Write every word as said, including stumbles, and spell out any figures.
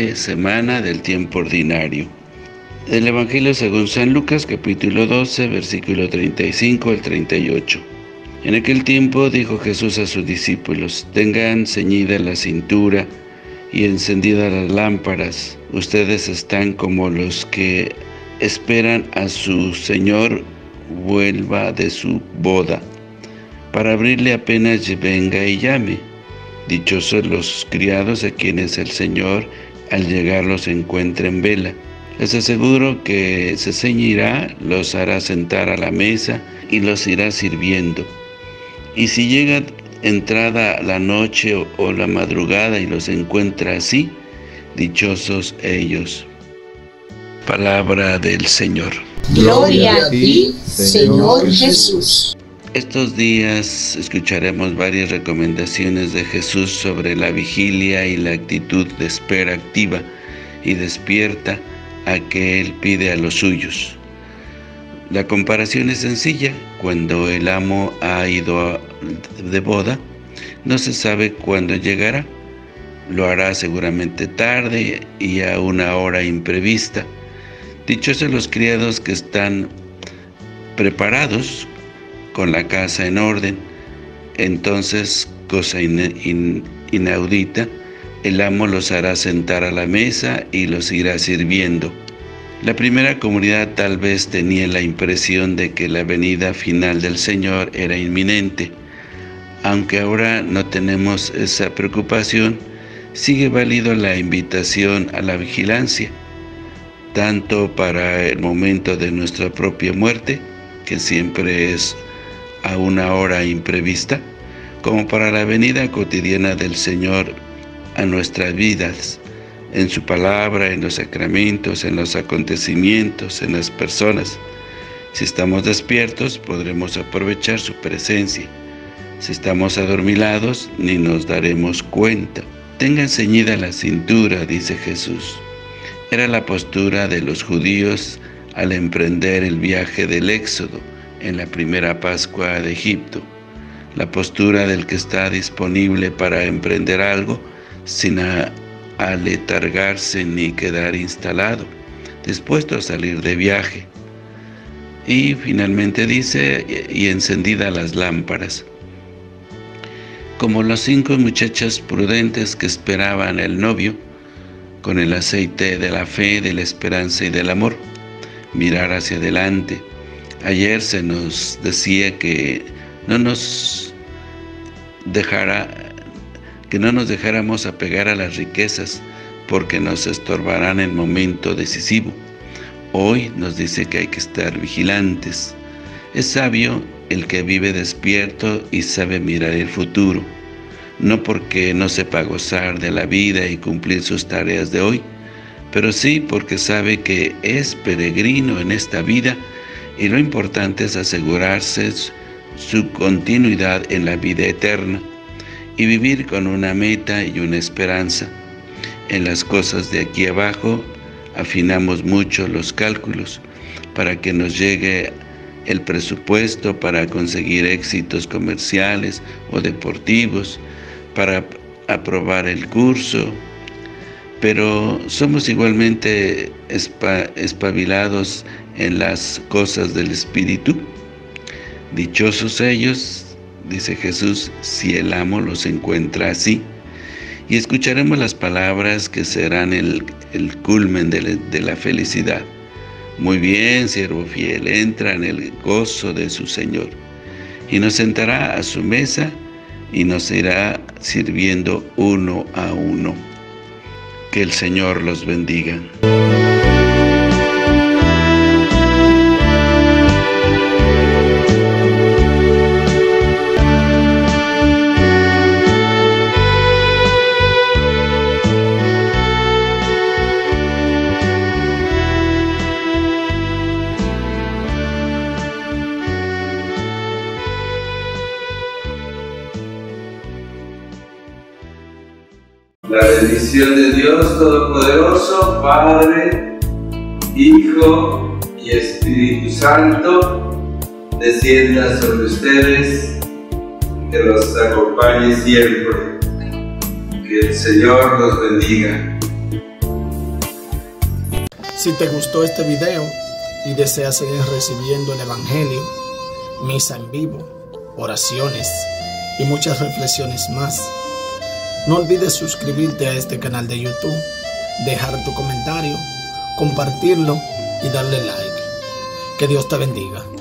de semana del tiempo ordinario. El Evangelio según San Lucas, capítulo doce, versículo treinta y cinco al treinta y ocho. En aquel tiempo dijo Jesús a sus discípulos: tengan ceñida la cintura y encendidas las lámparas. Ustedes están como los que esperan a su Señor vuelva de su boda, para abrirle apenas venga y llame. Dichosos los criados a quienes el Señor al llegar los encuentre en vela. Les aseguro que se ceñirá, los hará sentar a la mesa y los irá sirviendo. Y si llega entrada la noche o, o la madrugada y los encuentra así, dichosos ellos. Palabra del Señor. Gloria a ti, Señor Jesús. Estos días escucharemos varias recomendaciones de Jesús sobre la vigilia y la actitud de espera activa y despierta a que Él pide a los suyos. La comparación es sencilla. Cuando el amo ha ido de boda, no se sabe cuándo llegará. Lo hará seguramente tarde y a una hora imprevista. Dichosos los criados que están preparados, con la casa en orden. Entonces, cosa in, in, inaudita, el amo los hará sentar a la mesa y los irá sirviendo. La primera comunidad tal vez tenía la impresión de que la venida final del Señor era inminente. Aunque ahora no tenemos esa preocupación, sigue válido la invitación a la vigilancia, tanto para el momento de nuestra propia muerte, que siempre es a una hora imprevista, como para la venida cotidiana del Señor a nuestras vidas, en su palabra, en los sacramentos, en los acontecimientos, en las personas. Si estamos despiertos, podremos aprovechar su presencia. Si estamos adormilados, ni nos daremos cuenta. Tengan ceñida la cintura, dice Jesús. Era la postura de los judíos al emprender el viaje del Éxodo en la primera Pascua de Egipto. La postura del que está disponible para emprender algo sin a, aletargarse ni quedar instalado, dispuesto a salir de viaje. Y finalmente dice, y encendidas las lámparas. Como las cinco muchachas prudentes que esperaban el novio, con el aceite de la fe, de la esperanza y del amor, mirar hacia adelante. Ayer se nos decía que no nos dejara, que no nos dejáramos apegar a las riquezas, porque nos estorbarán en el momento decisivo. Hoy nos dice que hay que estar vigilantes. Es sabio el que vive despierto y sabe mirar el futuro, no porque no sepa gozar de la vida y cumplir sus tareas de hoy, pero sí porque sabe que es peregrino en esta vida y lo importante es asegurarse su continuidad en la vida eterna y vivir con una meta y una esperanza. En las cosas de aquí abajo afinamos mucho los cálculos para que nos llegue el presupuesto para conseguir éxitos comerciales o deportivos, para aprobar el curso, pero somos igualmente espa, espabilados en las cosas del Espíritu. Dichosos ellos, dice Jesús, si el amo los encuentra así. Y escucharemos las palabras que serán el, el culmen de la, de la felicidad. Muy bien, siervo fiel, entra en el gozo de su Señor. Y nos sentará a su mesa y nos irá sirviendo uno a uno. Que el Señor los bendiga. La bendición de Dios Todopoderoso, Padre, Hijo y Espíritu Santo, descienda sobre ustedes, que los acompañe siempre. Que el Señor los bendiga. Si te gustó este video y deseas seguir recibiendo el Evangelio, misa en vivo, oraciones y muchas reflexiones más, no olvides suscribirte a este canal de YouTube, dejar tu comentario, compartirlo y darle like. Que Dios te bendiga.